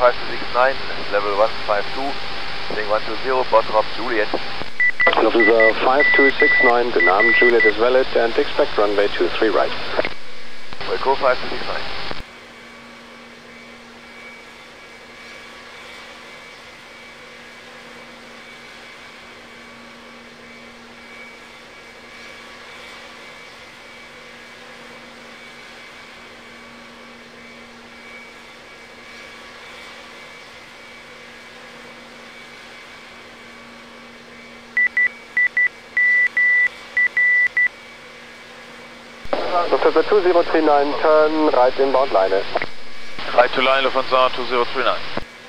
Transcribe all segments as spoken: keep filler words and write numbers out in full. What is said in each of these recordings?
five two six nine, level one five two, heading one two zero, board drop Juliet. Lufthansa five two six nine, the name Juliet is valid and expect runway two three right. Wilco five two six nine. Lufthansa two zero three nine, turn right inbound line. Right to line, Lufthansa two zero three nine.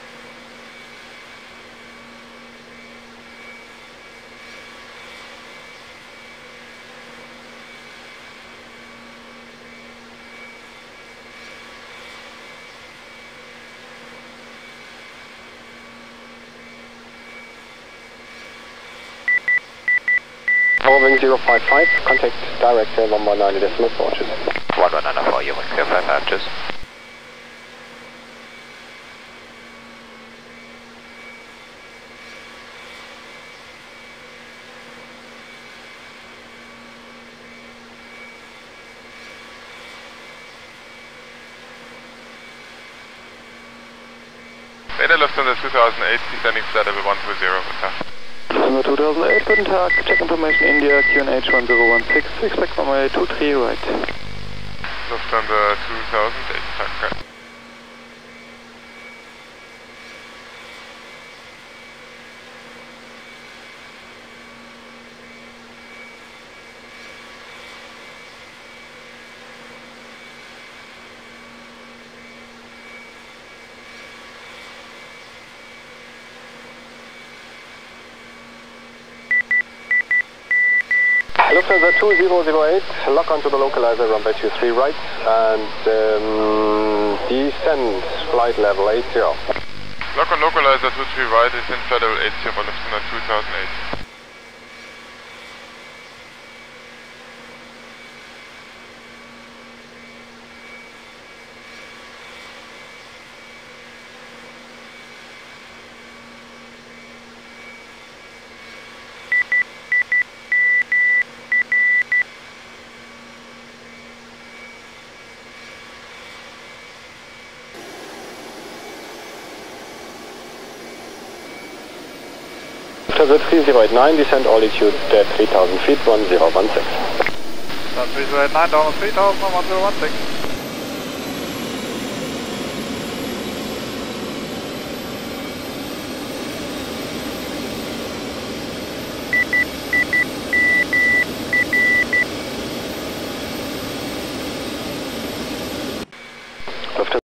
Wing zero five five, contact direct one one nine decimal four inches. one one nine for you, clear five inches. Radar Lufthansa two thousand eight, descending flight level one two zero, guten Tag. Lufthansa two thousand eight, guten Tag, check information India, Q N H one zero one six, expect runway two three right. Lufthansa two thousand eight, danke. Lufthansa two zero zero eight, lock onto the localizer, runway two three right, and um, descend flight level eight zero. Lock on localizer two three right, descend flight level eight zero, Lufthansa two thousand eight. Lufthansa three zero eight nine, descend altitude at three thousand feet, one zero one six. three zero eight nine, down three thousand, one zero one six.